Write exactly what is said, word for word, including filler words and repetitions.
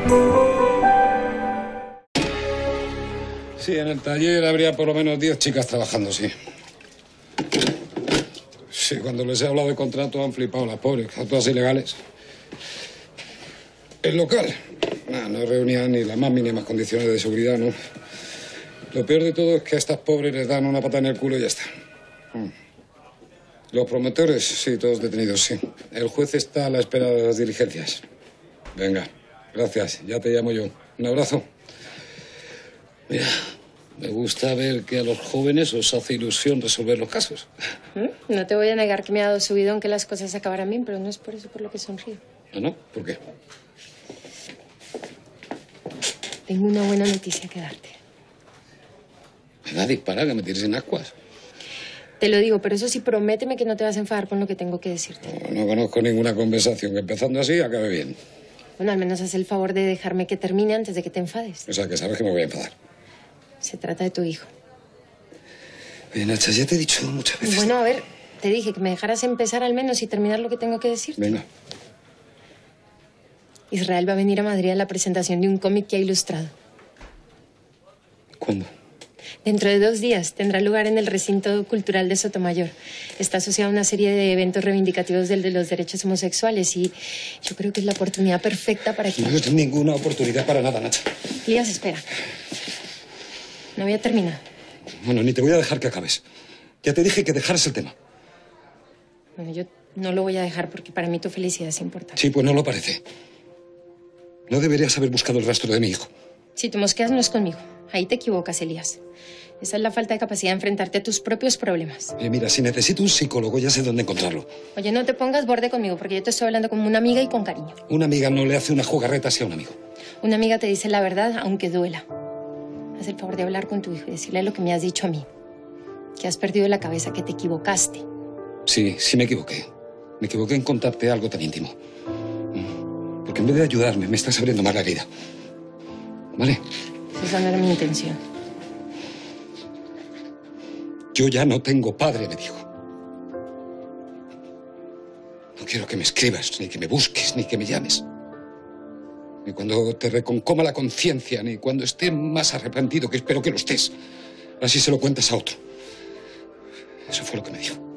Sí, en el taller habría por lo menos diez chicas trabajando, sí. Sí, cuando les he hablado de contrato han flipado las pobres, a todas ilegales. El local, nah, no reunía ni las más mínimas condiciones de seguridad, ¿no? Lo peor de todo es que a estas pobres les dan una pata en el culo y ya está. Los promotores, sí, todos detenidos, sí. El juez está a la espera de las diligencias. Venga, gracias, ya te llamo yo. Un abrazo. Mira, me gusta ver que a los jóvenes os hace ilusión resolver los casos. No te voy a negar que me ha dado subidón que las cosas acabaran bien, pero no es por eso por lo que sonrío. ¿Ah, no? ¿Por qué? Tengo una buena noticia que darte. Venga, dispara, que me tires en ascuas. Te lo digo, pero eso sí, prométeme que no te vas a enfadar con lo que tengo que decirte. No, no conozco ninguna conversación que empezando así acabe bien. Bueno, al menos haz el favor de dejarme que termine antes de que te enfades. O sea, que sabes que me voy a enfadar. Se trata de tu hijo. Oye, Nacha, ya te he dicho muchas veces... Bueno, a ver, te dije que me dejaras empezar al menos y terminar lo que tengo que decirte. Venga. Israel va a venir a Madrid a la presentación de un cómic que ha ilustrado. ¿Cuándo? Dentro de dos días tendrá lugar en el recinto cultural de Sotomayor. Está asociado a una serie de eventos reivindicativos del de los derechos homosexuales y yo creo que es la oportunidad perfecta para que... No es ninguna oportunidad para nada, Nacha. Elías, espera. No había terminado. Bueno, ni te voy a dejar que acabes. Ya te dije que dejaras el tema. Bueno, yo no lo voy a dejar porque para mí tu felicidad es importante. Sí, pues no lo parece. No deberías haber buscado el rastro de mi hijo. Si te mosqueas no es conmigo. Ahí te equivocas, Elías. Esa es la falta de capacidad de enfrentarte a tus propios problemas. Oye, mira, si necesito un psicólogo, ya sé dónde encontrarlo. Oye, no te pongas borde conmigo, porque yo te estoy hablando como una amiga y con cariño. Una amiga no le hace una jugarreta así a un amigo. Una amiga te dice la verdad, aunque duela. Haz el favor de hablar con tu hijo y decirle lo que me has dicho a mí. Que has perdido la cabeza, que te equivocaste. Sí, sí me equivoqué. Me equivoqué en contarte algo tan íntimo. Porque en vez de ayudarme, me estás abriendo más la herida. ¿Vale? Esa no era mi intención. Yo ya no tengo padre, me dijo. No quiero que me escribas, ni que me busques, ni que me llames. Ni cuando te reconcoma la conciencia, ni cuando esté más arrepentido, que espero que lo estés. Así se lo cuentas a otro. Eso fue lo que me dijo.